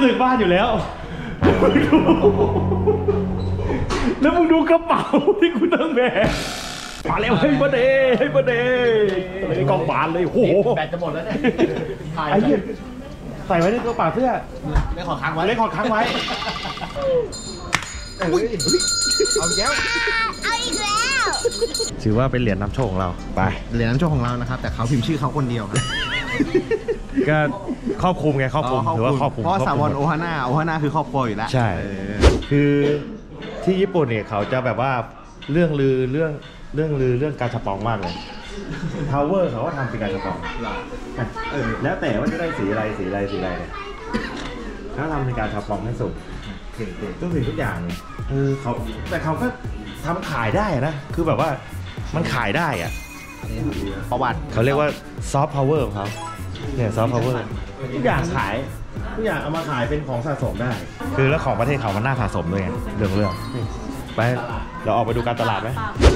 ถึงบ้านอยู่แล้วแล้วมึงดูกระเป๋าที่กูตั้งแบกมาแล้วให้มาเดย์ให้มาเดย์เลยกองบานเลยโอ้โหแบตจะหมดแล้วเนี่ยไอ้เหี้ยใส่ไว้ในกระเป๋าเสื้อเล่นขอค้างไว้เล่นขอค้างไว้เอาอีกแล้วถือว่าเป็นเหรียญนำโชคของเราไปเหรียญนำโชคของเรานะครับแต่เขาพิมพ์ชื่อเขาคนเดียวก็ครอบคลุมไงครอบคลุมถือว่าครอบคลุมเพราะสาวโอฮาน่าคือครอบครัวอยู่แล้วใช่คือที่ญี่ปุ่นเนี่ยเขาจะแบบว่าเรื่องลือเรื่องการฉปองมากเลยทาวเวอร์เขาก็ทำเป็นการฉปองแล้วแต่ว่าจะได้สีอะไรเนี่ยเขาทำเป็นการฉปองให้สุดทุกสิ่งทุกอย่างเนี่ยเขาแต่เขาก็ทำขายได้นะคือแบบว่ามันขายได้อะประวัติเขาเรียกว่าซอฟต์พาวเวอร์ของเขาเนี่ยซอฟต์พาวเวอร์ทุกอย่างขายทุกอย่างเอามาขายเป็นของสะสมได้คือแล้วของประเทศเขามันน่าสะสมด้วยไงเรื่องไปเราออกไปดูการตลาดไหม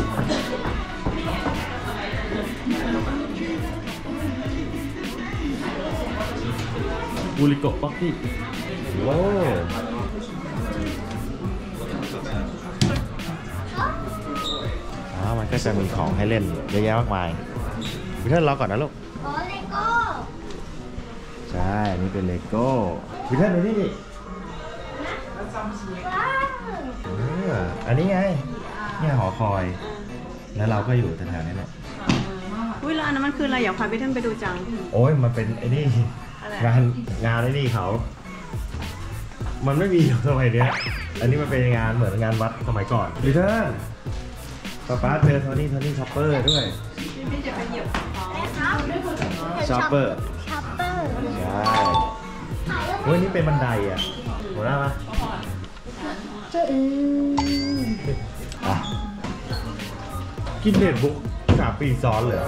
บูริโกะป๊อกกี้โว้มันก็จะมีของให้เล่นเยอะแยะมากมายพี่เทิร์นรอก่อนนะลูกเลโก้ใช่นี่เป็นเลโก้พี่เทิร์นดูนี่ดิอันนี้ไงเนี่ยหอคอยแล้วเราก็อยู่แถวๆนี้แหละอุ้ยแล้วอันนั้นมันคืออะไรอยากพาพี่เทิร์นไปดูจังโอ้ยมันเป็นไอ้นี่งานไอ้นี่เขามันไม่มีสมัยเนี้ยอันนี้มันเป็นงานเหมือนงานวัดสมัยก่อนพี่เทิร์นป๊าเจอโทนี่ช็อปเปอร์ด้วยช็อปเปอร์ใช่เฮ้ยนี่เป็นบันไดอ่ะหัวหน้ามากินเน็ตบุ๊ก3 ปีซ้อนเลย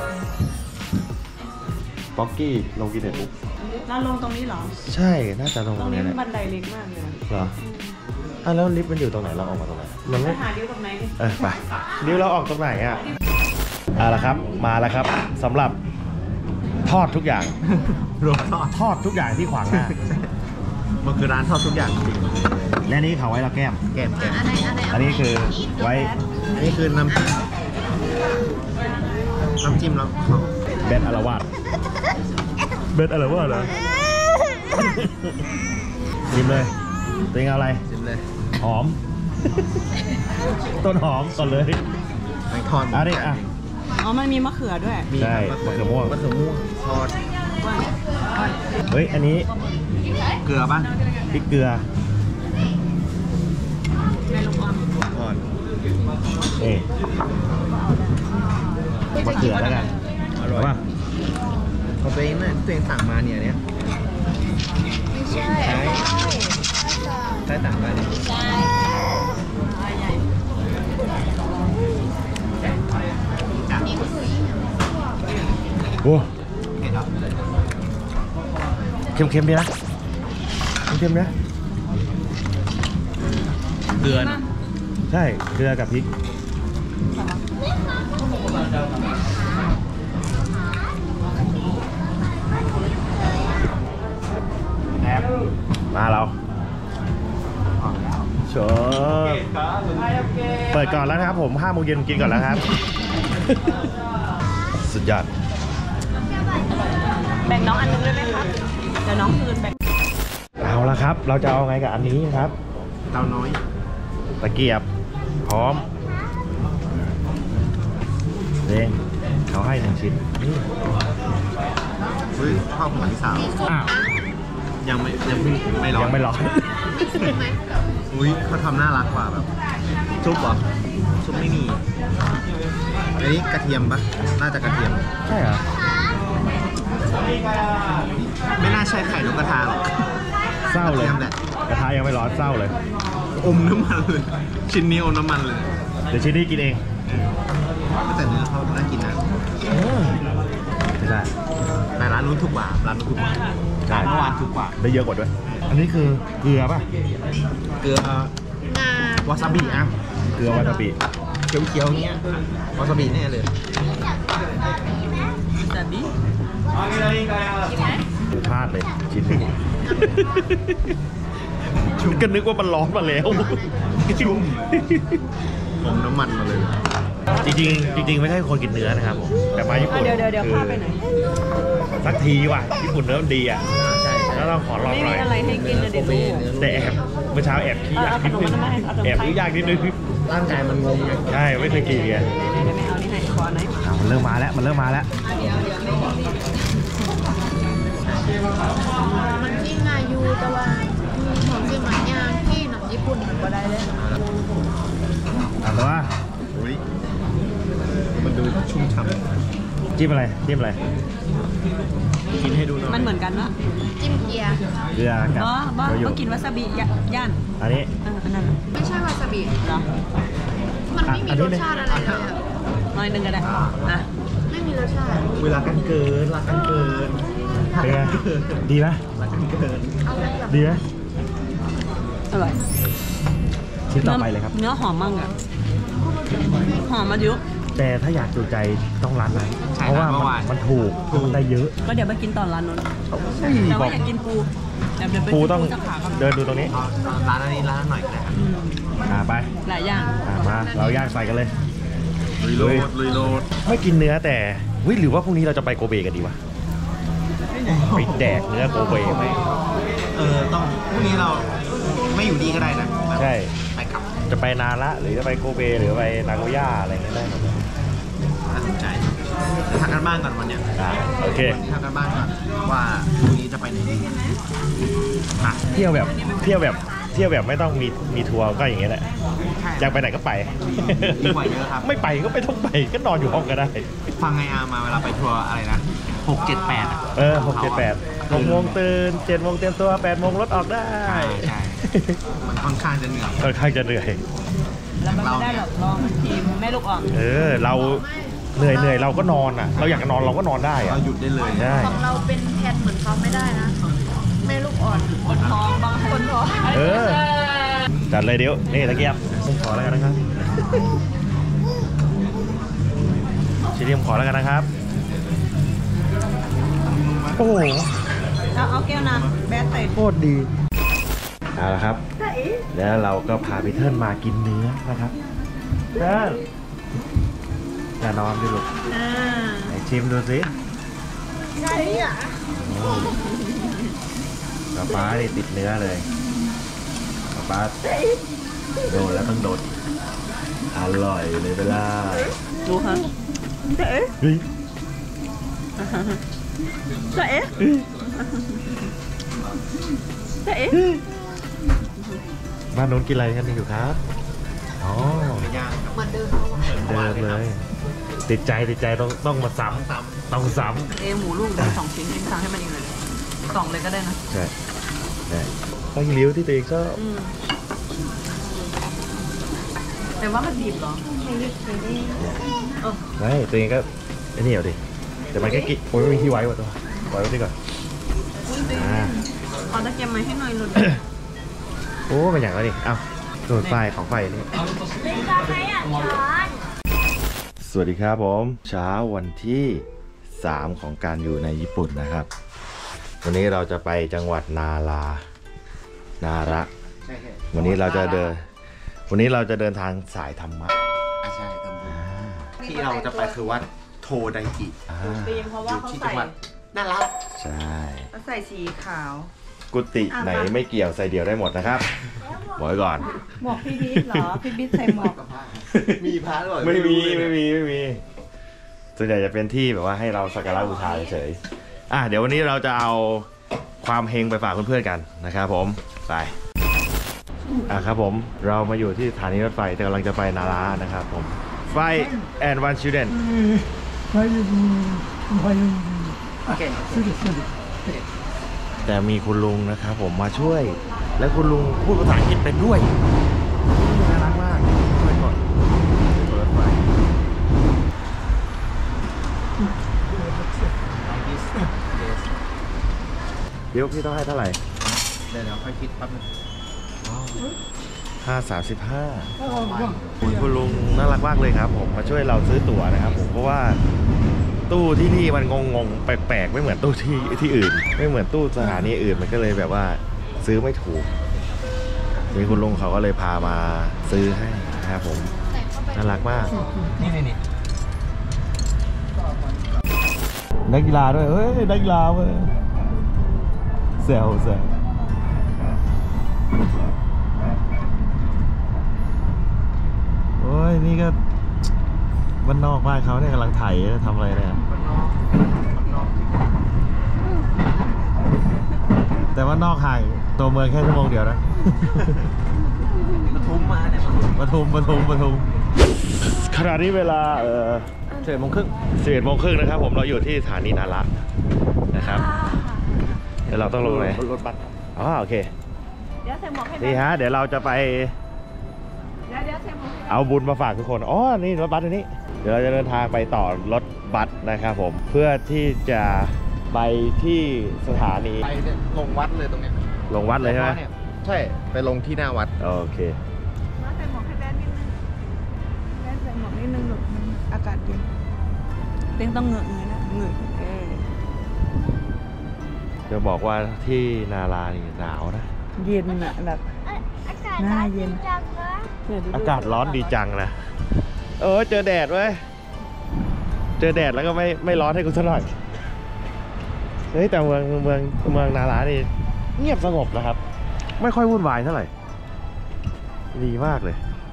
ป๊อกกี้ลงกินเน็ตบุ๊กเราลงตรงนี้เหรอใช่น่าจะลงตรงนี้บันไดเล็กมากเลยเหรอแล้วลิฟต์มันอยู่ตรงไหนเราออกมาตรงไหนมันไม่หาดิวตรงไหนไปดิวเราออกตรงไหนอ่ะละครับมาแล้วครับสำหรับทอดทุกอย่างทอดทุกอย่างที่ขวางหน้ามันคือร้านทอดทุกอย่างจริงและนี่เขาไว้เราแก้มอันนี้คือไว้อันนี้คือน้ำจิ้มแล้วเบนอลาวาดเหรอชิมเลยตัวเองเอาอะไรชิมเลยหอมต้นหอมก่อนเลยแมงทอดอันนี้อ่ะอ๋อมันมีมะเขือด้วยใช่มะเขือม่วงทอดเฮ้ยอันนี้เกลือป่ะพริกเกลือในลูกอมทอดมะเขือแล้วกันอร่อยป่ะของตัวเองเนี่ยตัวเองสั่งมาเนี่ยใช่ต่างกันโอ้เค็มๆดีนะเค็มๆนะเกลือใช่เกลือกับพริกมาเราโชว์เปิดก่อนแล้วนะครับผม5 โมงเย็นกินก่อนแล้วครับสุดยอดแบ่งน้องอันนึงได้ไหมครับเดี๋ยวน้องคืนแบ่งเอาละครับเราจะเอาไงกับอันนี้ครับเตาน้อยตะเกียบพร้อมเร่งเขาให้1 ชิ้นเฮ้ยข้าวหัวที่3ยังไม่ร้อนอุ้ยเขาทำน่ารักกว่าแบบซุปเหรอซุปไม่มีอันนี้กระเทียมปะน่าจะกระเทียมใช่เหรอไม่น่าใช่ไข่นกกระทาหรอกเศร้าเลยกระทะยังไม่ร้อนเศร้าเลยอมน้ำมันเลยชิ้นนี้อมน้ำมันเลยเดี๋ยวชิ้นนี้กินเองแต่เนื้อเขาน่ากินนะไม่ได้แต่ร้านนู้นถูกกว่าร้านนู้นถูกกว่าร้านเมื่อวานถูกกว่าได้เยอะกว่าด้วยอันนี้คือเกลือป่ะเกลือวาซาบิอ่ะเกลือวาซาบิเขียวๆเงี้ยวาซาบิแน่เลยวาซาบิพลาดเลยชิ้นนี้ก็นึกว่ามันร้อนมาแล้วชุ่มผมน้ำมันมาเลยจริงไม่ใช่คนกินเนื้อนะครับผมแต่มาญี่ปุ่นเดี๋ยวพาไปไหนสักทีว่ะญี่ปุ่นเนื้อมันดีอ่ะใช่ใช่แล้วเราขอลองไม่หน่มีอยอะไรให้กินเลยเดี๋ยวรู้แต่แอบเมื่อเช้าแอบขี้อยากนิดนึงแอบขี้อยากนิดนึงร่างกายมันงงไงใช่ไม่เคยกินไงไม่เอานี่ให้ขอไหนมันเริ่มมาแล้วมันเริ่มมาแล้วมันที่งายูแต่ว่าของเชียงใหม่ย่างที่หนังญี่ปุ่นมันก็ได้เลยแต่ว่าอุ้ยมันดูชุ่มฉ่จิ้มอะไรจิ้มอะไรำกินให้ดูหน่อยมันเหมือนกันวะจิ้มเกียร์เกลือกับบ่โชยุกินวาซาบิย่านอันนี้อันนั้นไม่ใช่วาซาบิเหรอมันไม่มีรสชาติอะไรเลยอะน้อยหนึงก็ได้อ่ะไม่มีรสชาติเวลากันเกินรักกันเกินเป็นไงดีไหมรักกันเกินเอาแบบดีไหมอร่อยชิ้นต่อไปเลยครับเนื้อหอมมากอะหอมมาเยอะแต่ถ้าอยากจูใจต้องร้านนั้นเพราะว่ามันถูกมันได้เยอะก็เดี๋ยวไปกินตอนร้านนู้นแต่บอว่าก อยากกินปูเดี๋ยวไปปูซื้อต้องสักขาครับเดินดูตรงนี้ร้านอันนี้ร้านหน่อยก็ได้ครับอืมไปหลายอย่างมาเราย่างใส่กันเลยลุยโลดลุยโลดไม่กินเนื้อแต่วิหรือว่าพรุ่งนี้เราจะไปโกเบกันดีวะไปแดกเนื้อโกเบไหมต้องพรุ่งนี้เราไม่อยู่ดีก็ได้นะแบบใช่ไปกลับจะไปนาระหรือจะไปโกเบหรือไปนาโกย่าอะไรเงี้ยได้หมดเลยน่าสนใจเดี๋ยวทำกันบ้านก่อนวันเนี้ยได้โอเคทำกันบ้านก่อนว่าพรุ่งนี้จะไปไหนอ่ะเที่ยวแบบไม่ต้องมีทัวร์ก็อย่างเงี้ยแหละอยากไปไหนก็ไปดีกว่าเยอะครับไม่ไปก็ไม่ต้องไปก็นอนอยู่ห้องก็ได้ฟังไงอามาเวลาไปทัวร์อะไรนะ6-7-8อ่ะ 6-7-8 6 โมงตื่น7 โมงเตรียมตัว 8 โมงรถออกได้ใช่มันค่อนข้างจะเหนื่อยค่อนข้างจะเหนื่อยแล้วมันไม่ได้แบบลองทีมแม่ลูกอ่อนเราเหนื่อยเราก็นอนอ่ะ เราอยากนอนเราก็นอนได้อ่ะเราหยุดได้เลยใช่ของเราเป็นแพนเหมือนเขาไม่ได้นะแม่ลูกอ่อนคนท้องบางคนท้องจัดเลยเดี๋ยวนี่ตะเกียบผมขอแล้วกันนะครับชิเลียมขอแล้วกันนะครับโอ้โหเอาแก้วน้ำแบดใส่โคตรดีเอาละครับแล้วเราก็พาพีเทิร์นมากินเนื้อนะครับเทิร์นอย่านอนดิลูกไหนชิมดูสิใช่อ่ะป๊านี่ติดเนื้อเลยป๊าโดนแล้วต้องโดนอร่อยเลยเวลาดูค่ะเจ๊เฮ้ยเจ๊เจ๊บ้านโน้นกินอะไรกันอยู่ครับอ๋อย่างครับเหมือนเดิมเขาอะเดิมเลย ติดใจต้องมาซ้ำต้องซ้หมูลูกเดี๋ยว2 ชิ้นเองสั่งให้มันอีกเลย2เลยก็ได้นะำใช่ต้องริ้วที่ตัวเองชอบแต่ว่ามันดิบเหรอไม่ตัวเองก็ไอ้นี่เอาดิแต่มันก็กินโอ้ยไม่มีที่ไว้ว่ะตัวปล่อยไว้ดีก่อนอ่าขอตะเกียบมาให้หน่อยหลุดโอ้เป็นอย่างไรดิเอ้าส่วนไฟของไฟนี่สวัสดีครับผมเช้าวันที่ 3 ของการอยู่ในญี่ปุ่นนะครับ วันนี้เราจะไปจังหวัดนาระ วันนี้เราจะเดินทางสายธรรมะใช่ครับที่เราจะไปคือวัดโทไดกิปีนเพราะว่าเขาที่จัใส่งหวัดน่ารักใช่เขาใส่สีขาวกุฏิไหนไม่เกี่ยวใส่เดี่ยวได้หมดนะครับบอกไว้ก่อนหมวกพี่บิ๊กเหรอ พี่บิ๊กใส่หมวกมีพระหรือเปล่าไม่มีส่วนใหญ่จะเป็นที่แบบว่าให้เราสักการะบูชาเฉยๆเดี๋ยววันนี้เราจะเอาความเฮงไปฝากเพื่อนๆกันนะครับผมไปครับผมเรามาอยู่ที่สถานีรถไฟแต่กำลังจะไปนารานะครับผมไฟ and one student แต่มีคุณลุงนะครับผมมาช่วย และคุณลุงพูดภาษาอังกฤษเป็นด้วยน่ารักมากช่วยก่อนรถไฟเดี๋ยวพี่ต้องให้เท่าไหร่เดี๋ยวค่อยคิดแป๊บนึงคุณลุงน่ารักมากเลยครับผมมาช่วยเราซื้อตั๋วนะครับผมเพราะว่าตู้ที่นี่มันงงๆแปลกๆไม่เหมือนตู้ที่อื่น ไม่เหมือนตู้สถานีอื่นมันก็เลยแบบว่าซื้อไม่ถูกนี่คุณลุงเขาก็เลยพามาซื้อให้นะครับผมน่ารักมากนี่นักกีฬาด้วยเฮ้ยนักกีฬาเว้ยแซวโอ้ยนี่ก็บ้านนอกบ้านเขาเนี่ยกำลังไถทำอะไรเนี่ยแต่ว่านอกห่างตัวเมืองแค่ชั่วโมงเดียวนะปทุมมาเนี่ยปทุมขณะนี้เวลา11 โมงครึ่งนะครับผมเราอยู่ที่สถานีนาระนะครับเดี๋ยวเราต้องลงไหนรถบัสอ๋อโอเคเดี๋ยวใส่หมวกให้นี่ฮะเดี๋ยวเราจะไปเดี๋ยวใส่หมวกให้เอาบุญมาฝากทุกคนอ๋อนี่รถบัสอันนี้เดี๋ยวเราจะเดินทางไปต่อรถบัสนะครับผมเพื่อที่จะไปที่สถานีไปลงวัดเลยตรงเนี้ยลงวัดเลยใช่ไหมใช่ไปลงที่หน้าวัดโอเคมาใส่หมวกให้แบนนิดนึงแบนใส่หมวกนิดนึงหลบมันอากาศเย็นเต้งต้องเหงือกนะเหงือกจะบอกว่าที่นารานี่หนาวนะเย็นอะแบบหน้าเย็นอากาศร้อนดีจังนะเจอแดดเว้ยเจอแดดแล้วก็ไม่ร้อนให้กูสักหน่อยเฮ้ยแต่เมืองนารานี่เงียบสงบนะครับไม่ค่อยวุ่นวายเท่าไหร่ดีมากเลย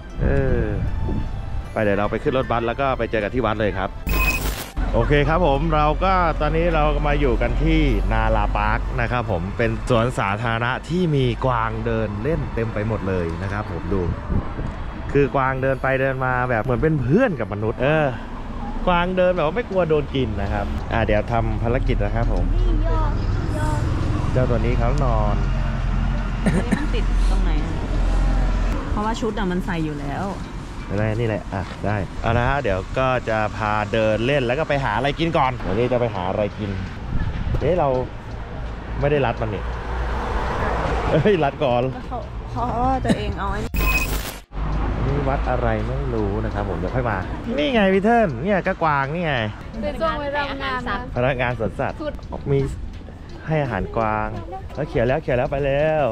ไปเดี๋ยวเราไปขึ้นรถบัสแล้วก็ไปเจอกันที่วัดเลยครับโอเคครับผมเราก็ตอนนี้เรามาอยู่กันที่นาราพาร์คนะครับผมเป็นสวนสาธารณะที่มีกวางเดินเล่นเต็มไปหมดเลยนะครับผมดูคือกวางเดินไปเดินมาแบบเหมือนเป็นเพื่อนกับมนุษย์กวางเดินแบบว่าไม่กลัวโดนกินนะครับเดี๋ยวทำภารกิจนะครับผมเจ้าตัวนี้เขานอนมันติดตรงไหนเพราะว่าชุดมันใส่อยู่แล้วนี่แหละได้เอานะฮะเดี๋ยวก็จะพาเดินเล่นแล้วก็ไปหาอะไรกินก่อนเดี๋ยวนี้จะไปหาอะไรกินเราไม่ได้รัดมันนี่รัดก่อนเขาตัวเองเอาไอ้นี่วัดอะไรไม่รู้นะครับผมเดี๋ยวค่อยมานี่ไงพี่เทิร์นเนี่ยก็กวางนี่ไงเป็นช่วงเวลางานนะพนักงานสวนสัตว์มีให้อาหารกวางแล้วเขียวแล้วไปแล้ว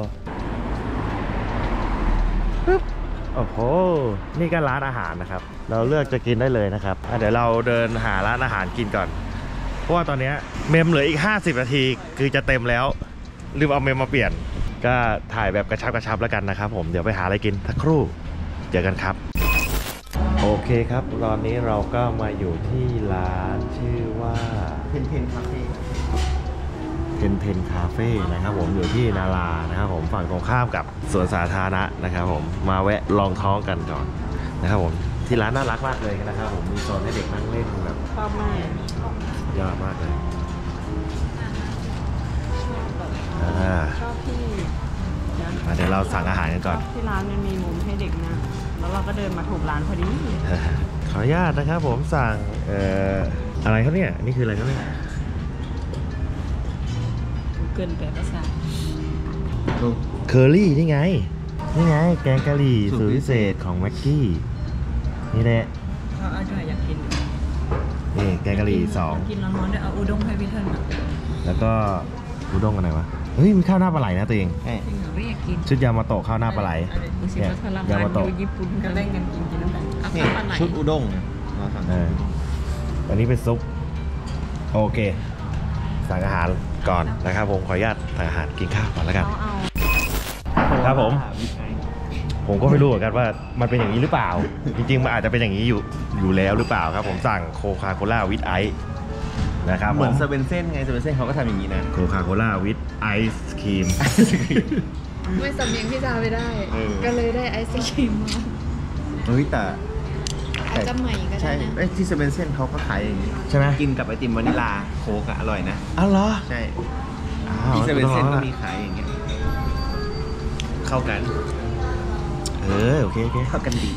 ปึ๊บโอ้โหนี่ก็ร้านอาหารนะครับเราเลือกจะกินได้เลยนะครับเดี๋ยวเราเดินหาร้านอาหารกินก่อนเพราะว่าตอนนี้เมมเหลืออีก50 นาทีคือจะเต็มแล้วลืมเอาเมมมาเปลี่ยนก็ถ่ายแบบกระชับแล้วกันนะครับผมเดี๋ยวไปหาอะไรกินสักครู่เจอกันครับโอเคครับตอนนี้เราก็มาอยู่ที่ร้านชื่อว่าเพนคาเฟ่เพนคาเฟ่นะครับผมอยู่ที่นารานะครับผมฝั่งตรงข้ามกับสวนสาธารณะนะครับผมมาแวะลองท้องกันก่อนนะครับผมที่ร้านน่ารักมากเลยนะครับผมมีโซนให้เด็กนั่งเล่นแบบชอบมากยอดมากเลยชอบที่เดี๋ยวเราสั่งอาหารกันก่อนที่ร้านมันมีมุมให้เด็กนะแล้วเราก็เดินมาถูกร้านพอดีขออนุญาตนะครับผมสั่งอะไรครับเนี่ยนี่คืออะไรครับเนี่ยเกินแปลภาษาเคอรี่นี่ไงแกงกะหรี่สูตรพิเศษของแม็กกี้นี่แหละเขาเอาด้วยอยากกินนี่แกงกะหรี่2 กินร้อนๆด้วยเอาอุด้งให้พี่เทิร์นแล้วก็อุด้งอะไรวะเฮ้ยมีข้าวหน้าปลาไหลนะตัวเองชุดยามาโตะข้าวหน้าปลาไหลยามาโตะญี่ปุ่นก็เล่นกันกินน้ำกันชุดอุด้งอันนี้เป็นซุปโอเคสั่งอาหารก่อนนะครับผมขออนุญาตสั่งอาหารกินข้าวก่อนแล้วกันครับผมก็ไม่รู้เหมือนกันว่ามันเป็นอย่างนี้หรือเปล่าจริงๆมันอาจจะเป็นอย่างนี้อยู่แล้วหรือเปล่าครับผมสั่งโคคาโคล่าวิดไอซ์นะครับเหมือนเซเว่นเซ่นไงเซเว่นเซ่นเขาก็ทำอย่างนี้นะโคคาโคล่าวิดไอศครีมไม่สำเนียงพี่จาไม่ได้ก็เลยได้ไอศครีมมาแต่อาจจะใหม่ก็ได้นะที่เซเว่นเซ่นเขาก็ขายอย่างนี้ใช่ไหมกินกับไอติมวานิลาโค้กอร่อยนะเหรอใช่ที่เซเว่นเซ่นก็มีขายอย่างเงี้ยเข้ากันโอเคเข้ากันดี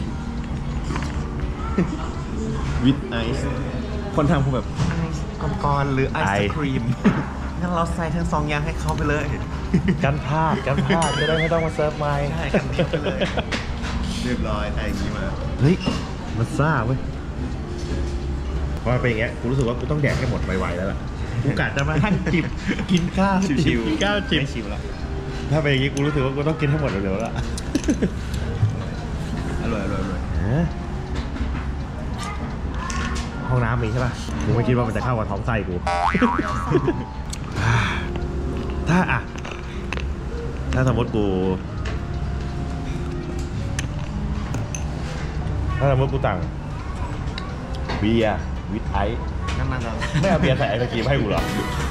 วิดไอซ์คนทำคือแบบไอซ์ก้อนๆหรือไอศครีมงั้นเราใส่ทั้ง2อย่างให้เขาไปเลยกันพลาดจะได้ไม่ต้องมาเซิร์ฟใหม่ใช่กันไปเลยเรียบร้อยไอ้นี้มาเฮ้ยมันซ่าเว้ยพอเป็นอย่างเงี้ยกูรู้สึกว่ากูต้องแดกให้หมดไวๆแล้วล่ะกูกะจะมาหั่นจิบกินข้าวชิวๆกินข้าวจิบไม่ชิวแล้วถ้าเป็นอย่างนี้กูรู้สึกว่ากูต้องกินให้หมดเร็วๆแล้วอร่อยอร่อยอร่อยห้องน้ำมีใช่ป่ะกูไม่คิดว่ามันจะเข้ากับท้องไส้กู ถ้าสมมติกูสั่งเบียร์วิทไอซ์นั่นมันจะไม่เอาเบียร์ใส่ไอศกรีมให้กูเหรอ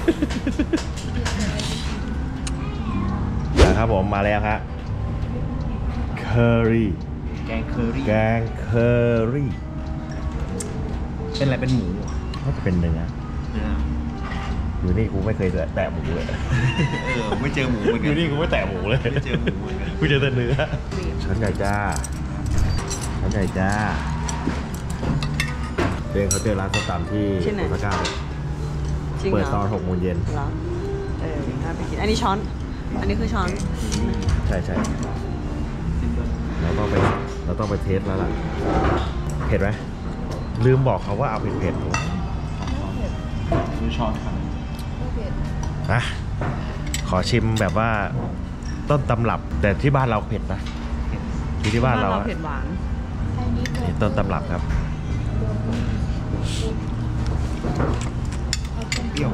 นะครับผมมาแล้วครับเคอรี่แกงเคอรี่แกงเคอรี่เป็นอะไรเป็นหมูน่าจะเป็นเนื้ออยู่นี่กูไม่เคยแตะหมูเลยไม่เจอหมูเหมือนอกันยู่นี่กูไม่แตะหมูเลยไม่เจอหมูเหมือนกันกูเจอแต่เนื้อช้อนใหญ่จ้าช้อนใหญ่จ้าเดินเขาเจอร้านส้มตำที่ที่ไหนโอซาก้าจริงเปิเหดรตออน6 โมงเย็นเหรอน่าไปกินอันนี้ช้อน อันนี้คือช้อนใช่เราต้องไปเทสแล้วล่ะเผ็ดไหมลืมบอกเขาว่าเอาเผ็ดดูช้อนครับๆนะขอชิมแบบว่าต้นตำรับแต่ที่บ้านเราเผ็ดนะที่บ้านเราอะเผ็ดหวานนี่ต้นตำรับครับเปรี้ยว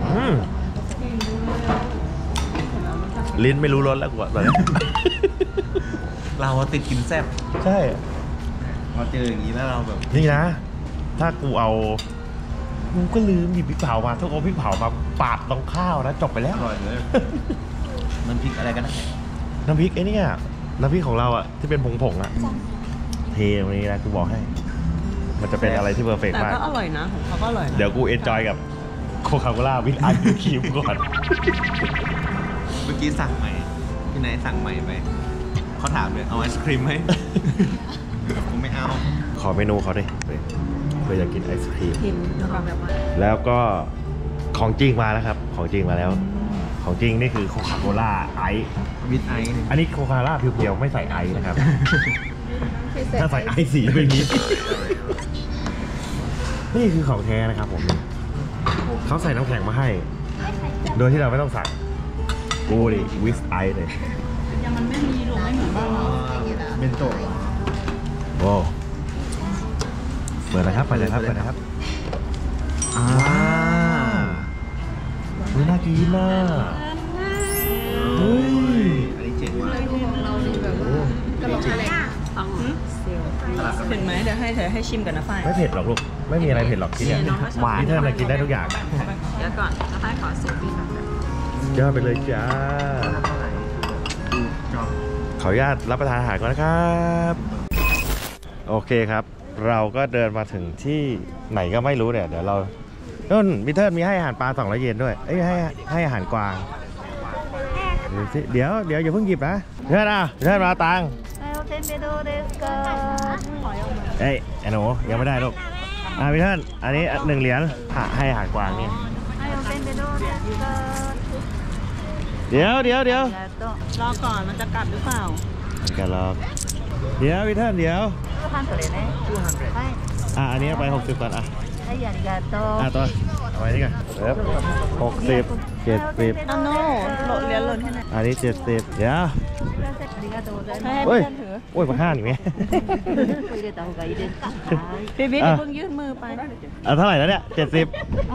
ลิ้นไม่รู้รสแล้วกูอะตอนนี้เราติดกินแซ่บใช่พอเจออย่างนี้แล้วเราแบบนี่นะ ถ้ากูก็ลืมหยิบพริกเผามาถ้าเอาพริกเผามาปาดตรงข้าวนะจบไปแล้วอร่อยเลยน้ำพริกอะไรกันนะน้ำพริกไอ้เนี่ยน้ำพริกของเราอะที่เป็นผงๆอะเทตรงนี้นะกูบอกให้ มันจะเป็นอะไรที่เพอร์เฟกต์แต่มากก็อร่อยนะของเขาก็อร่อยนะเดี๋ยวกูเอนจอยกับโคคาโคล่าวิทไอศครีมก่อนเมื่อกี้สั่งใหม่พี่ไหนสั่งใหม่ไปเขาถามเลยเอาไอศครีมไหม ผมไม่เอาขอเมนูเขาดิเพื่ออยากกินไอศครีมพิมพ์นะคะแบบว่าแล้วก็ของจริงมาแล้วครับ ของจริงมาแล้ว ของจริงนี่คือโคคาโคล่าไอซ์วิดไอซ์อันนี้โคคาโคล่าเพียวๆไม่ใส่ไอซ์นะครับ ถ้าใส่ไอซ์สีเป็นอย่างนี้ นี่คือของแท้นะครับผม เขาใส่น้ำแข็งมาให้ โดยที่เราไม่ต้องสั่งกูดิวิสไอซ์เลยยังมันไม่มีหรอกไม่เหมือนบ้านเราเบนโตะโอ้เปิดนะครับเปิดเลยครับเปิดนะครับว้าวน่ากินน่ะเฮ้ยอันนี้เจ๋งมากเรานี่แบบว่ากระโหลกอะไรเห็นไหมเดี๋ยวให้ชิมกันนะฝ้ายไม่เผ็ดหรอกลูก ไม่มีอะไรเผ็ดหรอกที่เนี่ยหวานที่เธอมากินได้ทุกอย่างเดี๋ยวก่อนแล้วป้ายขอสูตรพี่ก่อนยอดไปเลยจ้า ขออนุญาตรับประทานอาหารก่อนนะครับ โอเคครับ เราก็เดินมาถึงที่ไหนก็ไม่รู้เนี่ย เดี๋ยวเรานู่นมิเทิร์นมีให้อาหารปลา200 เยนด้วย เอ้ยให้อาหารกวางเดี๋ยวอย่าเพิ่งหยิบนะเทิร์นเทิร์นมาตังเอ้ยไอ้หนูยังไม่ได้ลูกมิเทิร์นอันนี้1 เหรียญให้อาหารกวางนี่เดี๋ยวรอก่อนมันจะกลับหรือเปล่ากันรอเดี๋ยวมิเทิร์นเดี๋ยวอันนี้ไป60ก่อนตัวเอาไว้นี่กัน60 70 โน่เหรียญหล่นที่ไหนอันนี้70เดี๋ยวให้เฮ้ยเพื่อนถือโอ้ยมาห้าหนิไหมพี่บิ๊กอย่าเพิ่งยื่นมือไปเท่าไหร่แล้วเนี่ย70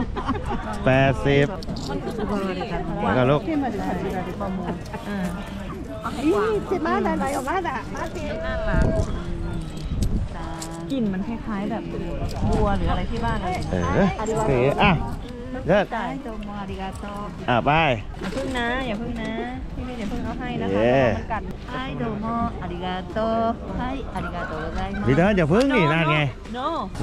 80มากันลูกกลิ่นมันคล้ายๆแบบบัวหรืออะไรที่บ้านเลยโอเคเลิศไปอย่าพึ่งนะอย่าพึ่งนะพี่บิ๊กอย่าพึ่งเอาให้นะคะเย้มันกัดมิเทิร์นอย่าพึ่งนี่นั่นไงโน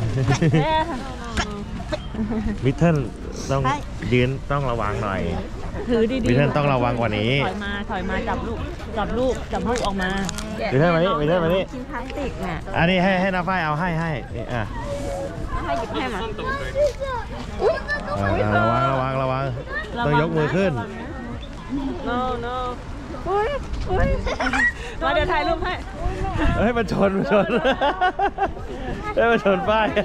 มิเทิร์นต้องยืนต้องระวังหน่อยถือดีๆมิเทิร์นต้องระวังกว่านี้ถอยมาจับลูกออกมามิเทิร์นมานี่มิเทิร์นมานี่ชิ้นพลาสติกน่ะอันนี้ให้น้าฝ้ายเอาให้นี่ให้หยิบให้มาระวังต้องยกมือขึ้น no อุ้ยมาเดี๋ยวถ่ายรูปให้เฮ้ยมันชนเฮ้ยมันชนป้าย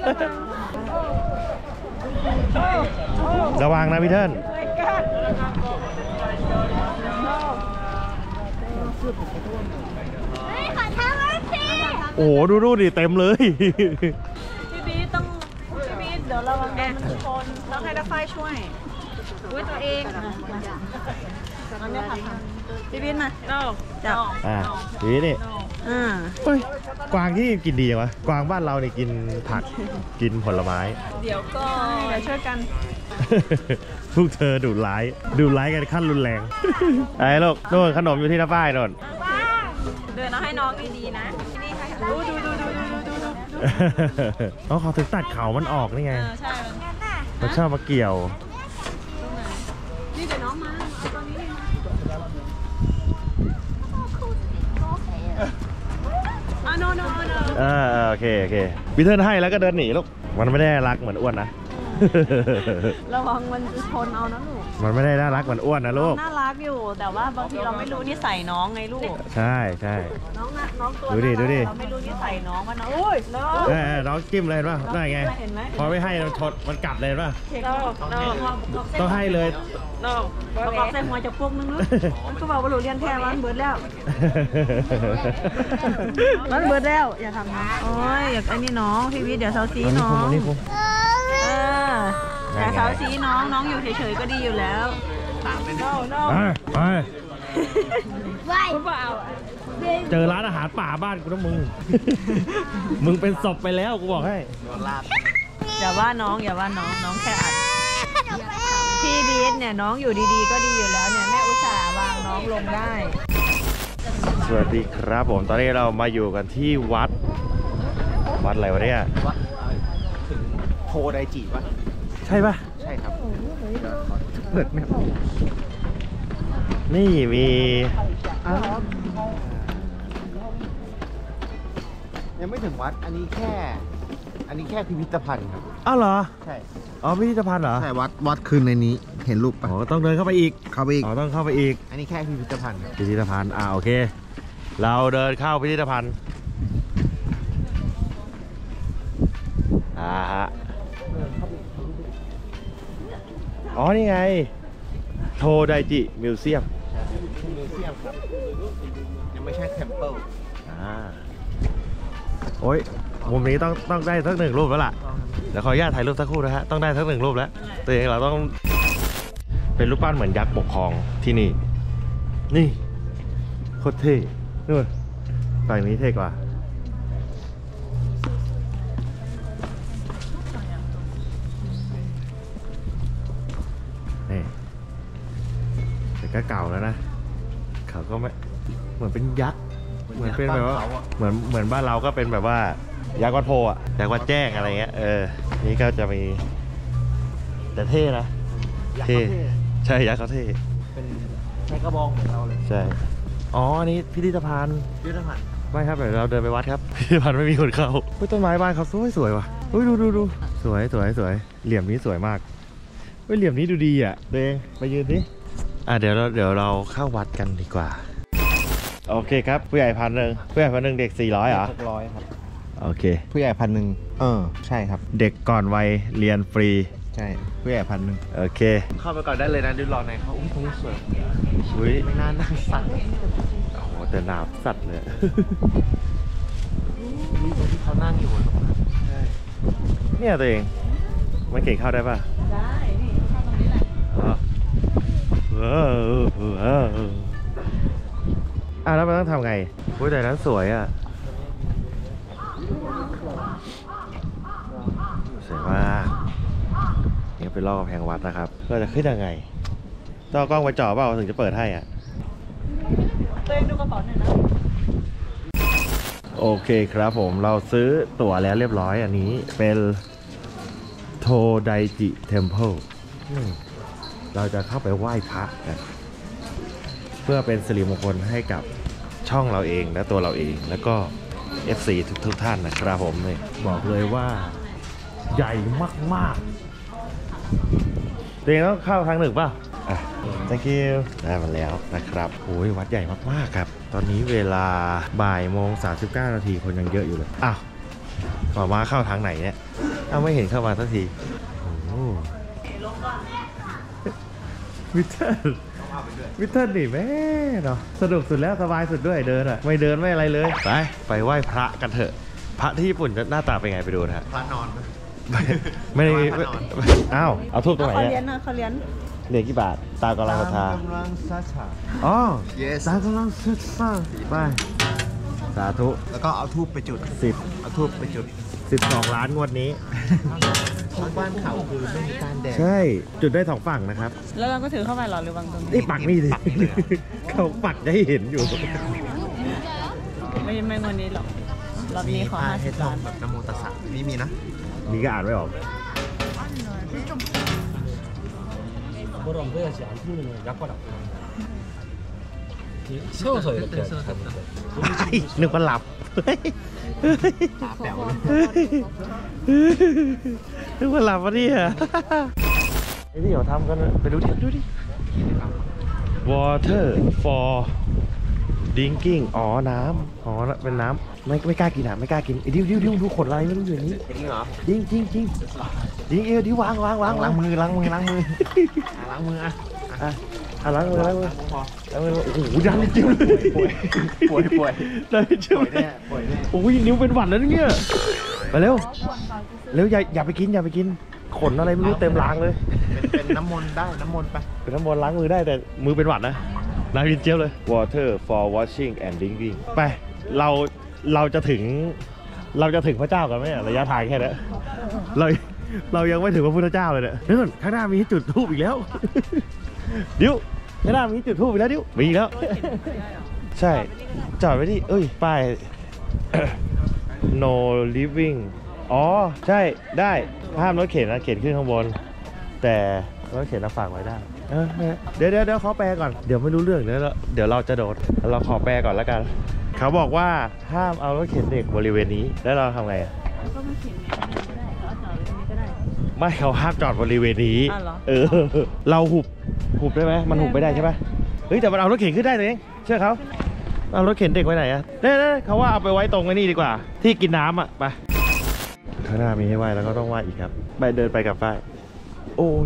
ระวังนะพี่เทิร์นโอ้โหดูดิเต็มเลยพี่บีต้องพี่บีเดี๋ยวระวังโดนมันชนแล้วให้ตะไฟช่วยด้วยตัวเองมันไม่ผ่านพี่บีมาจับทีนี่อ่าเฮ้ยกวางที่กินดีจังวะกวางบ้านเราเนี่ยกินผักกินผลไม้เดี๋ยวก็เดี๋ยวช่วยกันพวกเธอดูร้ายกันขั้นรุนแรง ไอ้ลูกโน่นขนมอยู่ที่หน้าป้ายโน่นเดินเอาให้น้องดีๆนะนี่ค่ะดูเขาถึงตัดเขามันออกนี่ไงใช่มันชอบมาเกี่ยวนี่เดี๋ยวน้องมาตอนนี้โนโอเคพีเทิร์นให้แล้วก็เดินหนีลูกมันไม่ได้รักเหมือนอ้วนนะระวังมันจะชนเอานะลูกมันไม่ได้น่ารักเหมือนอ้วนนะลูกน่ารักอยู่แต่ว่าบางทีเราไม่รู้นิสัยน้องไงลูกใช่น้องตัวดูดิเราไม่รู้นิสัยน้องว่าน้องอุ้ยน้องน้องจิ้มเลยเห็นป่ะได้ไงเห็นไหมพอไม่ให้มันชดมันกัดเลยเห็นป่ะน้องต้องให้เลยน้องประกอบใส่หัวจะพวกนึงนึกมันก็บอกว่าหนูเรียนแค่วันเบิดแล้วมันเบิดแล้วอย่าทำนะโอ้ยอยากไอ้นี่น้องพี่วิทย์เดี๋ยวเซาซีน้องแต่เซาซีน้องอยู่เฉยๆก็ดีอยู่แล้วไปเจอร้านอาหารป่าบ้านกูนะมึง มึงเป็นศพไปแล้วกูบอกให้อย่าว่าน้องน้องแค่อัดพี่บีทเนี่ยน้องอยู่ดีๆก็ดีอยู่แล้วเนี่ยแม่อุตส่าห์วางน้องลงได้สวัสดีครับผมตอนนี้เรามาอยู่กันที่วัดอะไรวะเนี่ยวัดถึงโทไดจิปะใช่ปะใช่ครับเปิดแมพนี่มียังไม่ถึงวัดอันนี้แค่พิพิธภัณฑ์ครับอ้าวเหรอใช่อ๋อพิพิธภัณฑ์เหรอใช่วัดคือในนี้เห็นรูปปะอ๋อต้องเดินเข้าไปอีกเข้าไปอีกอ๋อต้องเข้าไปอีกอันนี้แค่พิพิธภัณฑ์ครับพิพิธภัณฑ์โอเค เราเดินเข้าพิพิธภัณฑ์ฮะอ๋อนี่ไงโทไดจิมิวเซียมมิวเซียมครับยังไม่ใช่เทมเพิลโอ้ยมุมนี้ต้องได้สักหนึ่งรูปแล้วล่ะเดี๋ยวขออนุญาตถ่ายรูปสักครู่นะฮะต้องได้สักหนึ่งรูปแล้วตัวเองเราต้องเป็นรูปปั้นเหมือนยักษ์ปกครองที่นี่โคตรเท่นู่นฝั่งนี้เท่กว่านี่แต่ก็เก่าแล้วนะเขาก็ไม่เหมือนเป็นยักษ์เหมือนเป็นแบบว่าเหมือนบ้านเราก็เป็นแบบว่ายักษ์วัดโพอ่ะยักษ์วัดแจ้งอะไรเงี้ยนี่ก็จะมีแต่เท่นะเท่ใช่ยักษ์เขาเท่เป็นใช้กระบองเหมือนเราเลยใช่อ๋ออันนี้พิพิธภัณฑ์พิพิธภัณฑ์ไม่ครับเดี๋ยวเราเดินไปวัดครับ พิพิธภัณฑ์ไม่มีคนเข้าต้นไม้บ้านเขาสวยว่ะดูสวยเหลี่ยมนี้สวยมากเหลี่ยมนี้ดูดีอ่ะเดงไปยืนสิเดี๋ยวเราเข้าวัดกันดีกว่าโอเคครับผู้ใหญ่1,000เด็ก400เหรอ 600ครับโอเคผู้ใหญ่1,000ใช่ครับเด็กก่อนวัยเรียนฟรีใช่ผู้ใหญ่1,000 โอเคเข้าไปก่อนได้เลยนะดูรอในเขาตรงนี้สวยอุ้ยไม่น่านั่งสั่นโอ้โหแต่หนาวสัตว์เลยนี่ตรงที่เขานั่งอยู่ตรงนั้นใช่เนี่ยตัวเองมันเก่งเข้าได้ป่ะได้นี่เข้าตรงนี้แหละแล้วมันต้องทำไงอุ้ยแต่นั้นสวยอ่ะสวยมากนี่เป็นรอบกำแพงวัดนะครับเราจะขึ้นยังไงต้องเอากล้องไปจ่อเปล่าถึงจะเปิดให้อ่ะตัวเองดูกระเป๋าหน่อยนะโอเคครับผมเราซื้อตั๋วแล้วเรียบร้อยอันนี้เป็นโทไดจิเทมเพิลเราจะเข้าไปไหว้พระกันเพื่อเป็นสิริมงคลให้กับช่องเราเองและตัวเราเองแล้วก็ FC ทุกท่านนะครับผมเลยบอกเลยว่าใหญ่มากๆตัวเองต้องเข้าทางหนึ่งป่ะthank you ได้มาแล้วนะครับโอ้ยวัดใหญ่มากๆครับตอนนี้เวลาบ่ายโมง39 นาทีคนยังเยอะอยู่เลยต่อมาเข้าทางไหนเนี่ยไม่เห็นเข้ามาสักทีโอ้วิเทอร์วิทเทิลดิแม่เนาะสนุกสุดแล้วสบายสุดด้วยเดินอ่ะไม่เดินไม่อะไรเลยไปไหว้พระกันเถอะพระที่ญี่ปุ่นหน้าตาเป็นไงไปดูนะฮะพระนอนไม่ได้พระนอนอ้าวเอาทูบตรงไหนเขาเนี่เลี้ยยนนะเขาเลี้ยนเหรียญกี่บาทตากำลังศรัทธากำลังซาชาอ๋อ yes ตากำลังศรัทธาไปสาธุแล้วก็เอาทูบไปจุด 10 เอาทูบไปจุด 12 ล้านงวดนี้ทุกบ้านเขาคือไม่มีการแดดใช่จุดได้2ฝั่งนะครับแล้วเราก็ถือเข้าไปหรอหรือวางตรงนี้นี่ปักนี่ดิปักนี่เลยเหรอเขาปักจะให้เห็นอยู่ไม่วันนี้หรอกรอบนี้ขอผ้าเฮ็ด 50 ทอล้าง นแบบนโมตัสสะนี่มีนะนี่ก็อ่านไม่ออก นึกว่าหลับตาแป๋วเลยนึกว่าหลับวะเนี่ยไอ้ที่เขาทำกันนะไปดูดิ water for drinking อ๋อน้ำอ๋อเป็นน้ำไม่กล้ากินอ่ะไม่กล้ากินไอ้ดิวดูขวดอะไรไม่รู้อยู่นี้จริงเหรอจริงดิววางล้างมือล้างมืออ่ะล้างมืออ่ะอ่ะล้างมือพอล้างมือโอ้โหดังจริงเลยป่วยดังจริงป่วยแน่ป่วยแน่โอ้ยนิ้วเป็นหวัดแล้วเนี่ยไปเร็วอย่าไปกินขนอะไรไม่รู้เต็มล้างเลยเป็นน้ำมนต์ได้น้ำมนต์ไปเป็นน้ำมนต์ล้างมือได้แต่มือเป็นหวัดนะล้างกินเจี๊ยบเลย water for washing and drinking ไปเราจะถึงพระเจ้ากันไหมอะระยะทางแค่นี้เรายังไม่ถึงพระพุทธเจ้าเลยเนี่ยนี่นข้างหน้ามีจุดธูปอีกแล้ว ดิวข้างหน้ามีจุดธูปอีกแล้วดิวมีอีกแล้ว ใช่จอดไว้ที่เอ้ยป้าย no living อ๋อใช่ได้ห้ามรถเข็นนะเข็นขึ้นข้างบนแต่รถเข็นเราฝากไว้ได้เดี๋ยวเขาแปลก่อนเดี๋ยวไม่รู้เรื่องเดี๋ยวเราจะโดดเราขอแปลก่อนแล้วกันเขาบอกว่าห้ามเอารถเข็นเด็กบริเวณนี้แล้วเราทำไงอะแล้วก็ไม่เขียนไงก็ได้เขาจอดไว้ตรงนี้ก็ได้ไม่เขาห้ามจอดบริเวณนี้อ้าวเหรอเราหุบได้ไหมมันหุบไม่ได้ใช่ปะเฮ้ยแต่มันเอารถเข็นขึ้นได้ตัวเองเชื่อเขาเอารถเข็นเด็กไว้ไหนอะเนี่ยเขาว่าเอาไปไว้ตรงไอ้นี่ดีกว่า ที่กินน้ำอะไปข้างหน้ามีให้ไหว้แล้วก็ต้องไหว้อีกครับไปเดินไปกับป้ายโอ้ย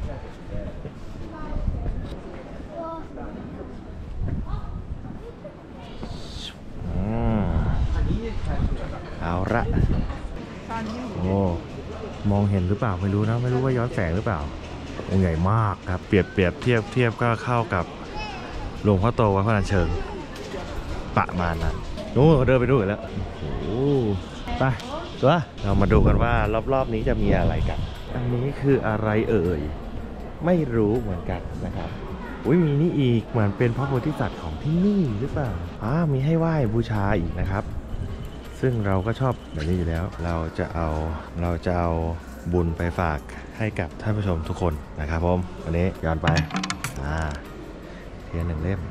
เอาละโอ้มองเห็นหรือเปล่าไม่รู้นะไม่รู้ว่าย้อนแสงหรือเปล่าองค์ใหญ่มากครับเปรียบเทียบก็เข้ากับหลวงพ่อโตวัดพระนันเชิงประมาณนั้นโอ้เดินไปดูกันแล้วโอ้ไปตัวเรามาดูกันว่ารอบๆนี้จะมีอะไรกันอันนี้คืออะไรเอ่ยไม่รู้เหมือนกันนะครับอุ้ยมีนี่อีกเหมือนเป็นพระโพธิสัตว์ของที่นี่หรือเปล่ามีให้ไหว้บูชาอีกนะครับซึ่งเราก็ชอบแบบนี้อยู่แล้วเราจะเอาบุญไปฝากให้กับท่านผู้ชมทุกคนนะครับผมวันนี้ย้อนไปเทียน1 เล่ม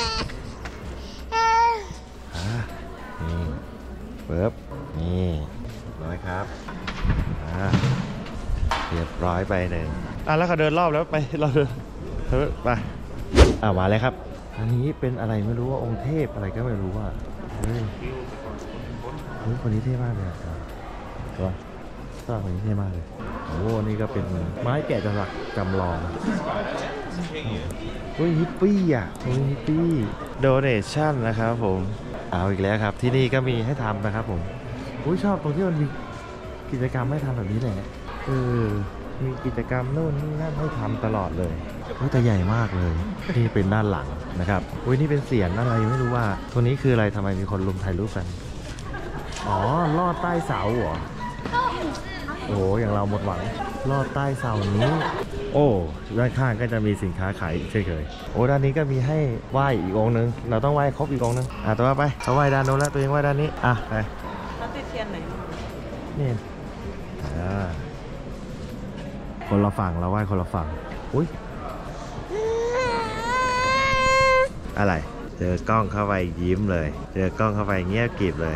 นี่เปิบนี่ร้อยครับเรียบร้อยไป1แล้วเขาเดินรอบแล้วไปเราเดินไปมาเลยครับอันนี้เป็นอะไรไม่รู้ว่าองค์เทพอะไรก็ไม่รู้ว่าคนนี้เท่มากเลยตัวคนนี้เท่มากเลยโอ้นี่ก็เป็นไม้แกะสลักจำลองฮิปปี้ฮิปปี้โดเนชั่นนะครับผมเอาอีกแล้วครับที่นี่ก็มีให้ทำนะครับผมชอบตรงที่มันมีกิจกรรมให้ทำแบบนี้แหละมีกิจกรรมโน่นนี่นั่นให้ทำตลอดเลยแต่ใหญ่มากเลยนี่เป็นด้านหลังนะครับนี่เป็นเสียงอะไรไม่รู้ว่าตัวนี้คืออะไรทำไมมีคนลุมถ่ายรูปกันลอดใต้เสาเหรอโอ้อย่างเราหมดหวังลอดใต้เสานี้ด้านข้างก็จะมีสินค้าขายเฉยๆด้านนี้ก็มีให้ไหว้อีกองค์นึงเราต้องไหว้ครบอีกองค์นึงตัวไปเขาไหว้ด้านโน้นแล้วตัวเองไหว้ด้านนี้ไปเขาติดเทียนไหนนี่คนละฝั่งเราไหว้คนละฝั่งอะไรเจอกล้องเข้าไปยิ้มเลยเจอกล้องเข้าไปเงียบกริบเลย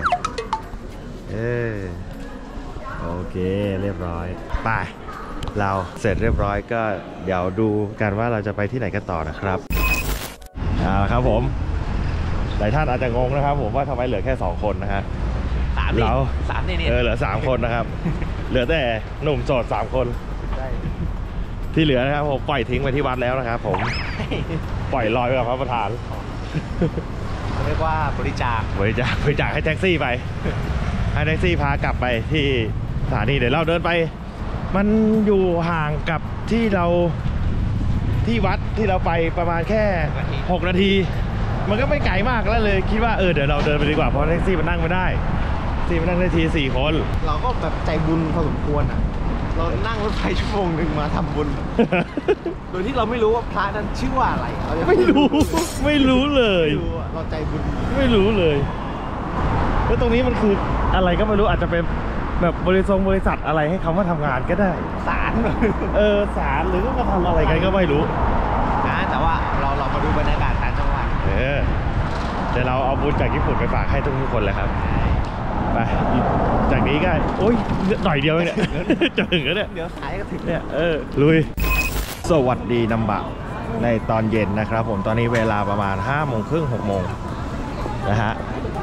โอเคเรียบร้อยไปเราเสร็จเรียบร้อยก็เดี๋ยวดูกันว่าเราจะไปที่ไหนกันต่อนะครับเอาละครับผมหลายท่านอาจจะงงนะครับผมว่าทำไมเหลือแค่2คนนะฮะเรา3นี่เหลือ3คนนะครับ เหลือแต่หนุ่มโสด3คนที่เหลือนะครับผมปล่อยทิ้งไปที่วัดแล้วนะครับผมปล่อยลอยไปกับพระประธานเรียกว่าบริจาคบริจาคให้แท็กซี่ไปให้แท็กซี่พากลับไปที่สถานีเดี๋ยวเราเดินไปมันอยู่ห่างกับที่เราที่วัดที่เราไปประมาณแค่6 นาทีมันก็ไม่ไกลมากแล้วเลยคิดว่าเดี๋ยวเราเดินไปดีกว่าเพราะแท็กซี่มันนั่งไม่ได้แท็กซี่มันนั่งได้ที4 คนเราก็แบบใจบุญพอสมควรอ่ะเรานั่งรถไฟชั่วโมงหนึ่งมาทำบุญ โดยที่เราไม่รู้ว่าพระนั้นชื่อว่าอะไรไม่รู้เลยไม่รู้อะเราใจบุญไม่รู้เลยแล้วตรงนี้มันคืออะไรก็ไม่รู้อาจจะเป็นแบบบริษัทอะไรให้เขามาทำงานก็ได้ศาลศาลหรือก็มาทำอะไรกันก็ไม่รู้นะแต่ว่าเรามาดูบรรยากาศต่างจังหวัดเดี๋ยวเราเอาบุญจากญี่ปุ่นไปฝากให้ทุกคนเลยครับไปจากนี้ก็โอ้ยหน่อยเดียวเองเนี่ยจะถึงแล้วเนี่ยเดี๋ยวขายก็ถึงเนี่ยลุยสวัสดีนัมบะในตอนเย็นนะครับผมตอนนี้เวลาประมาณ5:30 6 โมงนะฮะ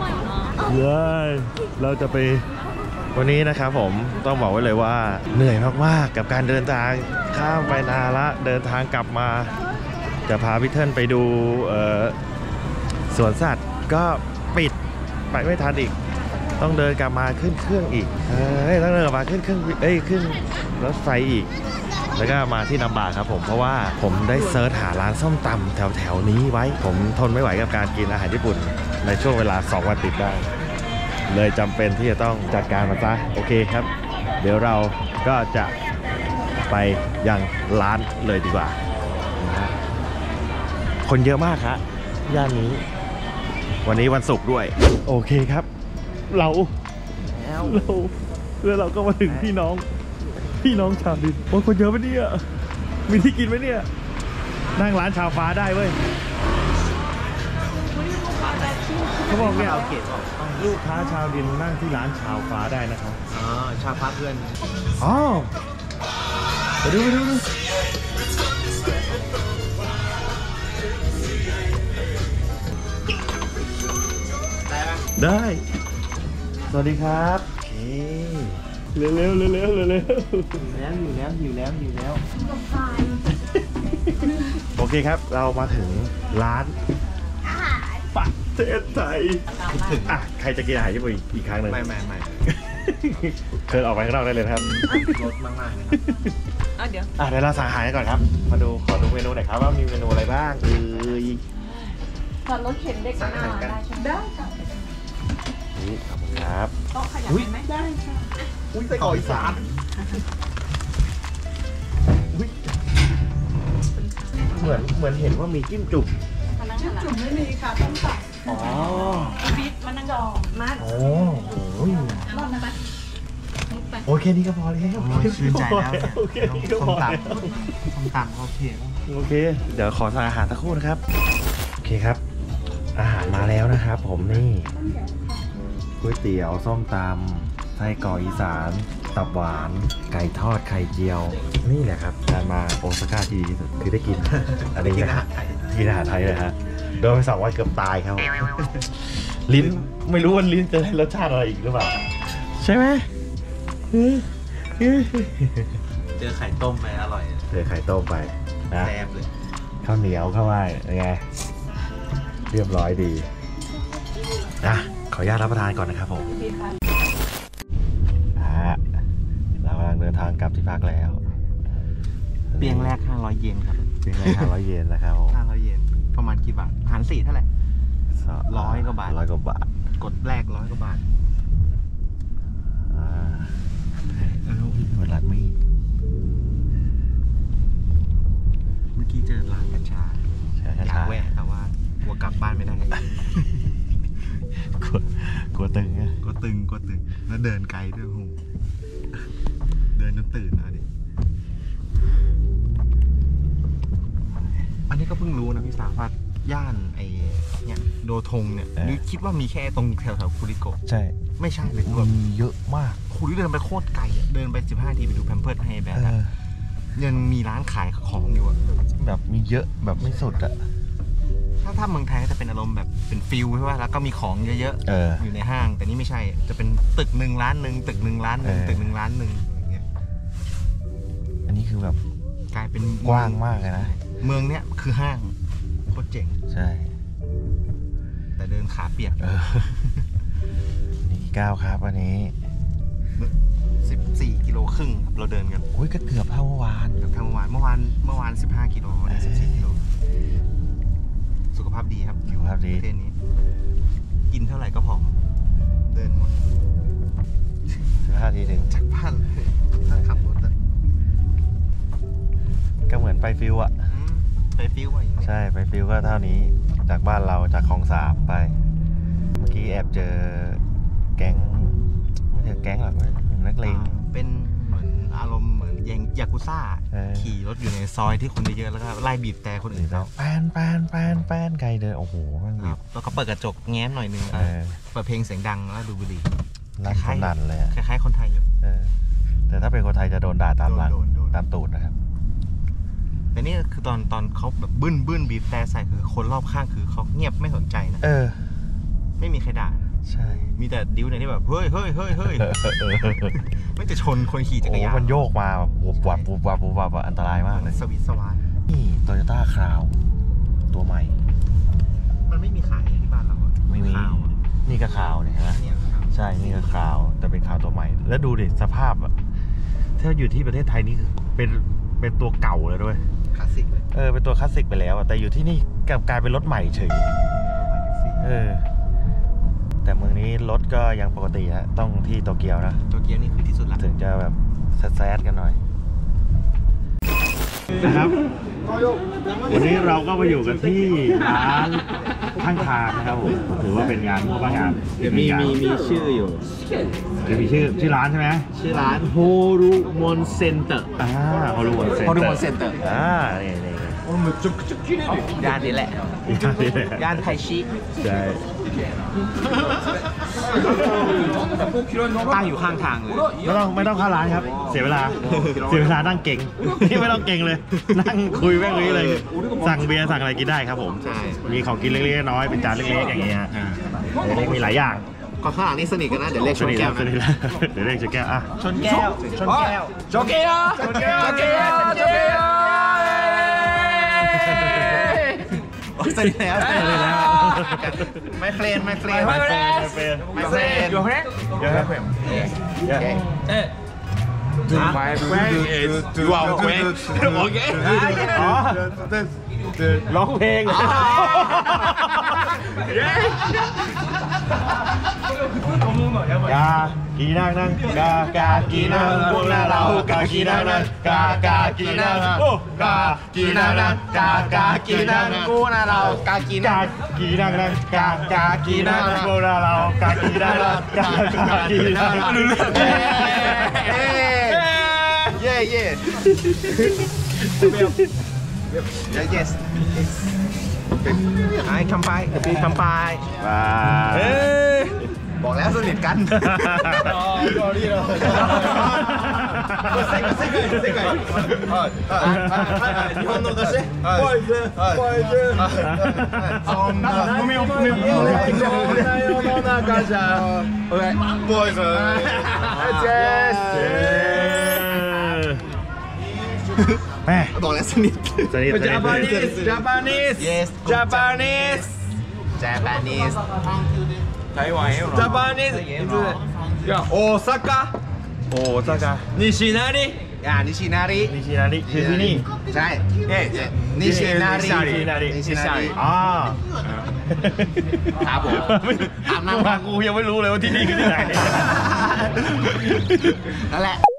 เราจะไปวันนี้นะครับผมต้องบอกไว้เลยว่าเหนื่อยมากๆกับการเดินทางข้ามไปนาระเดินทางกลับมาจะพาพี่เทิร์นไปดูสวนสัตว์ก็ปิดไปไม่ทันอีกต้องเดินกลับมาขึ้นเครื่องอีกต้องเดินกลับมาขึ้นขึ้นรถไฟอีกแล้วก็มาที่นัมบะครับผมเพราะว่าผมได้เซิร์ชหาร้านส้มตำแถวนี้ไว้ผมทนไม่ไหวกับการกินอาหารญี่ปุ่นในช่วงเวลา2 วันติดได้เลยจำเป็นที่จะต้องจัดการมันซะโอเคครับเดี๋ยวเราก็จะไปยังร้านเลยดีกว่าคนเยอะมากครับย่านนี้วันนี้วันศุกร์ด้วยโอเคครับแล้วเราก็มาถึงพี่น้องชาวดินว่าคนเยอะปะเนี่ยมีที่กินไหมเนี่ยนั่งร้านชาวฟ้าได้เว้ยเขาบอกเนี่ยลูกค้าชาวดินนั่งที่ร้านชาวฟ้าได้นะครับชาวฟ้าเพื่อนไปดูได้สวัสดีครับเร็วอยู่แล้วโอเคครับเรามาถึงร้านประเทศไทยถึงใครจะกินอาหารญี่ปุ่นอีกครั้งหนึ่งไม่เชิญออกไปข้างนอกได้เลยครับรสมากๆเลยครับเดี๋ยวเราสั่งอาหารก่อนครับขอดูเมนูหน่อยครับว่ามีเมนูอะไรบ้างจอดรถเข็นเด็กหน้าได้ใช่ไหมได้ค่ะนี่ขอบคุณครับต้องขยับไหมได้ค่ะไส้กรอกอีสานเหมือนเห็นว่ามีจิ้มจุ่มไม่มีค่ะต้องสั่งบิดมันนั่งดองมัดรอดนะมัดโอเคนี่ก็พอแล้วชื่นใจแล้วโอเคนี่ก็พอแล้วส้มตำโอเคเดี๋ยวขอสั่งอาหารสักครู่นะครับโอเคครับอาหารมาแล้วนะครับผมนี่ก๋วยเตี๋ยวส้มตำไส้กรอกอีสานตับหวานไก่ทอดไข่เจียวนี่แหละครับการมาโอซาก้าที่ดีที่สุดคือได้กินอะไรนะกินอาหารไทยเลยฮะโดนไป2 วันเกือบตายครับลิ้นไม่รู้ว่าลิ้นจะได้รสชาติอะไรอีกหรือเปล่าใช่ไหมเจอไข่ต้มไปอร่อยเจอไข่ต้มไปแซ่บเลยข้าวเหนียวเข้าไปไงเรียบร้อยดีขออนุญาตรับประทานก่อนนะครับผมเรากำลังเดินทางกลับที่พักแล้วเตียงแรก500 เยนครับเตียงแรก500 เยนนะครับผม 500 เยนประมาณกี่บาทหาร4เท่าไหร่100 กว่าบาทกดแรก100 กว่าบาทเหมือนร้านมีดเมื่อกี้เจอร้านกัญชาอยากแวะแต่ว่ากลัวกลับบ้านไม่ได้กลัวตึงนะกลัวตึงแล้วเดินไกลด้วยโหเดินจนตื่นนะดิอันนี้ก็เพิ่งรู้นะพี่สาวว่าย่านเนี่ยโดทงเนี่ยนี่คิดว่ามีแค่ตรงแถวคุริโกะใช่ไม่ใช่เลยมีเยอะมากคุริเดินไปโคตรไกลเดินไป15 นาทีไปดูแพมเพิร์สให้แบบยังมีร้านขายของอยู่แบบมีเยอะแบบไม่สุดอะถ้าเมืองไทยจะเป็นอารมณ์แบบเป็นฟิลใช่ไหมแล้วก็มีของเยอะๆอยู่ในห้างแต่นี่ไม่ใช่จะเป็นตึก1 ล้าน 1ตึก1 ล้าน 1ตึก1 ล้าน 1อย่างเงี้ยอันนี้คือแบบกลายเป็นกว้างมากเลยนะเมืองเนี้ยคือห้างโคตรเจ๋งใช่แต่เดินขาเปียกนี่ก้าวครับวันนี้ 14 กิโลครึ่งครับเราเดินกันอุ้ยก็เกือบเท่าเมื่อวานเกือบทั้งเมื่อวาน15 กิโลวันนี้14 กิโลสุขภาพดีครับสุขภาพดีประเทศนี้ กินเท่าไหร่ก็พอเดินหมด 15 ทีถึงจากบ้านเลยถ้าขับรถอะก็เหมือนไปฟิวอะไปฟิวอย่างนี้ใช่ไปฟิวก็เท่านี้จากบ้านเราจากคลองสามไป เมื่อกี้แอบเจอแก๊งไม่เจอแก๊งหรอกนักเลงเป็นเหมือนอารมณ์เหมือนแยงยากุซ่าเออขี่รถอยู่ในซอยที่คนเยอะๆแล้วก็ไล่บีบแต่คนอื่นเขาแปนไกลเดินโอ้โหแมันคบีรับบ แล้วก็เปิดกระจกแง้มหน่อยนึงเออเปิดเพลงเสียงดังแล้วดูบุหรี่ลั่นสนั่นเลยอะคล้ายๆคนไทยอยู่เออแต่ถ้าเป็นคนไทยจะโดนด่าตามหลังโดนตามตูดนะครับแต่นี่คือตอนเขาแบบบึ้นบีบแต่ใส่คือคนรอบข้างคือเขาเงียบไม่สนใจนะเออไม่มีใครด่าใช่มีแต่ดิวเนี่ยที่แบบเฮ้ยไม่จะชนคนขี่จัโอ้กรโหยานมันโยกมาแบบวูบวับอันตรายมากเลยสวิตสวายนี่โตโยต้าคราวตัวใหม่มันไม่มีขายที่บ้านเราอะไม่มีขาวอะนี่ก็คราวเนี่ยฮะเนี่ยขาวใช่นี่ก็คราวแต่เป็นคราวตัวใหม่ แล้วดูดิสภาพอะถ้าอยู่ที่ประเทศไทยนี่คือเป็นตัวเก่าเลยด้วยคลาสสิกเลยเออเป็นตัวคลาสสิกไปแล้วอะแต่อยู่ที่นี่กลายเป็นรถใหม่เฉยเออแต่เมืองนี้รถก็ยังปกติฮะต้องที่โตเกียวนะโตเกียวนี่คือที่สุดละถึงจะแบบแซดกันหน่อยนะครับวันนี้เราก็มาอยู่กันที่ร้านข้างทางนะครับผมถือว่าเป็นงานทั่วไปงานมีชื่ออยู่จะมีชื่อร้านใช่ไหมชื่อร้านโฮรุมอนเซ็นเตอร์ฮอลลูนเซ็นเตอร์ Horumon Center นี่ย่านนี้แหละ ย่านไทชิใช่ตั้งอยู่ข้างทางเลยไม่ต้องเข้าร้านครับ เสียเวลานั่งเก่งนี่ไม่ต้องเก่งเลย นั่งคุยแม่งนี้เลย สั่งเบียร์สั่งอะไรกินได้ครับผมใช่มีของกินเล็กๆน้อยๆเป็นจานเล็กๆอย่างเงี้ยเล็กๆมีหลายอย่างก็ข้างหลังนี่สนิทกันนะ เดี๋ยวเรียกชนแก้วสนะนิทแล้วเดี๋ยวเรียกชนแก้วอ่ะชนแก้วชนแก้วชนแก้วชนแก้วชนแก้วชนแก้วสนิทแล้วไม่เคลนอยู่ไหน My friend is Wow, friend. Okay. อ๋อร้องเพลงกากีนั่งกากีนั่งพวกเรากากีนั่งกากีนั่งโอ้กากีนั่งกากีนั่งกูนะเรากากีนั่งกีนั่งกากีนั่งพวกเรากากีนั่งกากีนั่ง Yeah. Yes. ไอ้คำไปคำไป บอกแล้วสนิทกัน日本の歌してそんな海を世の中じゃボーイズแม่บอกแล้วสนิทสนิท Japanese Yes Japanese Japanese 台湾への Japanese いや大阪โอ้ซากา西成นิชินารินิชินาริคือที่นี่ใช่นิชินารินิชินาริอ๋อครับผมถามนางมากูยังไม่รู้เลยว่าที่นี่คือที่ไหนนั่นแหละ